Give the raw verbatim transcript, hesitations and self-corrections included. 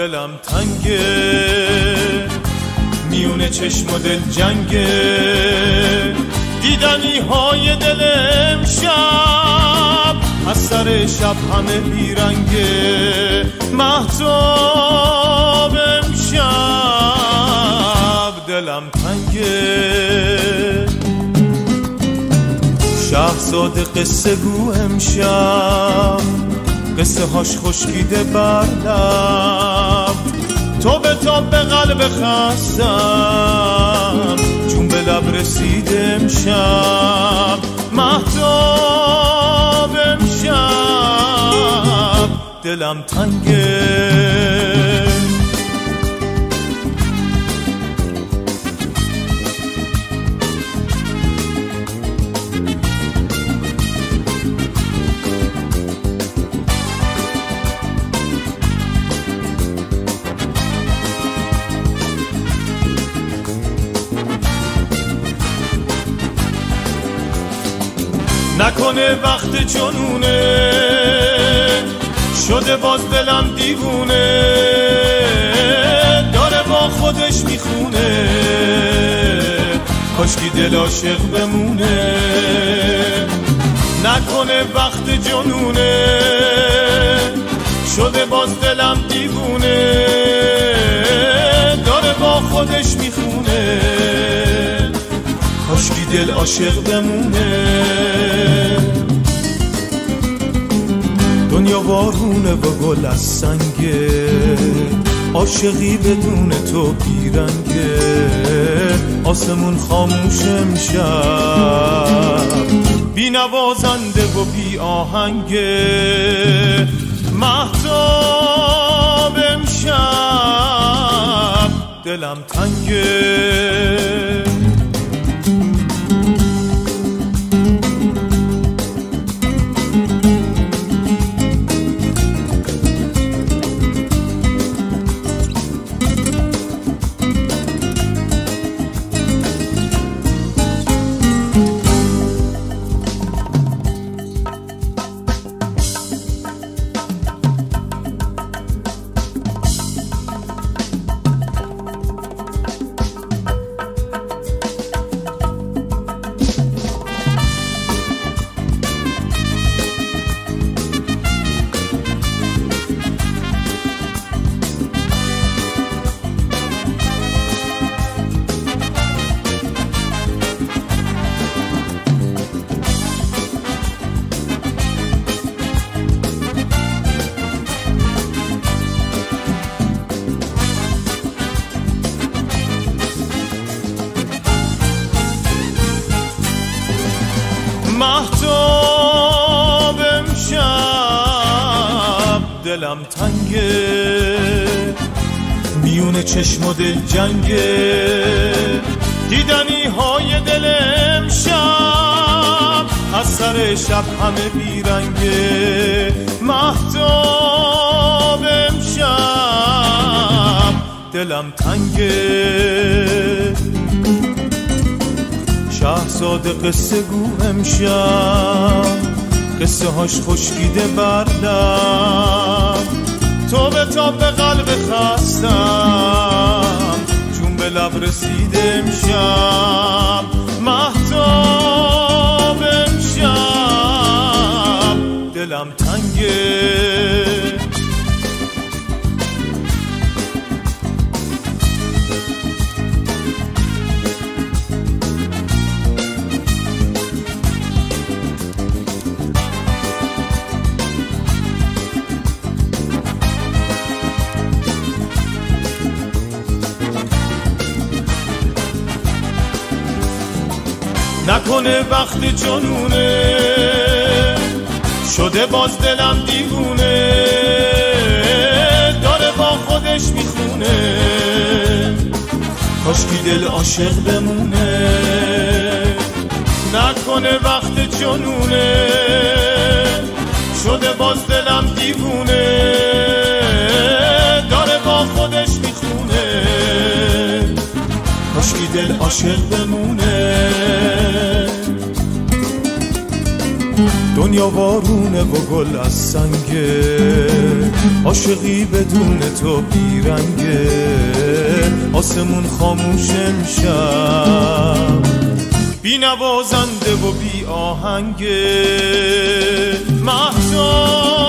دلم تنگه، میونه چشم و دل جنگه، دیدنی های دل امشب از سر شب همه بیرنگه. مهتاب امشب دلم تنگه، شهزاده قصه گو امشب، قصه هاش خشکیده بر لب، تو به تاب به قلب خستم چون به لب رسید امشب. مهتاب امشب دلم تنگه، نکنه وقت جنونه شده باز دلم دیوونه، داره با خودش میخونه، کاشکی دل عاشق بمونه. نکنه وقت جنونه شده باز دلم دیوونه، داره با خودش میخونه، کاشکی دل عاشق بمونه. دنیا بارونه و گل از سنگه، عاشقی بدون تو بیرنگه، آسمون خاموش امشب، بی نوازنده و بی آهنگه. مهتاب امشب دلم تنگه، مهتاب امشب دلم تنگه، میونه چشم و دل جنگه، دیدنی های دل امشب از سر شب همه بیرنگه. مهتاب امشب دلم تنگه، شهزاده قصه گو امشب، قصه هاش خشکیده بر لب، تو به تاب به قلب خستم چون به لب رسید امشب. مهتاب امشب دلم تنگه، نکنه وقت جنونه شده باز دلم دیوونه، داره با خودش میخونه، کاشکی دل عاشق بمونه. نکنه وقت جنونه شده باز دلم دیوونه، داره با خودش میخونه، کاشکی دل عاشق بمونه. دنیا دنیا وارونه و گل از سنگه، عاشقی بدون تو بیرنگه، آسمون خاموش امشب، بی نوازنده و بی آهنگه. مهتاب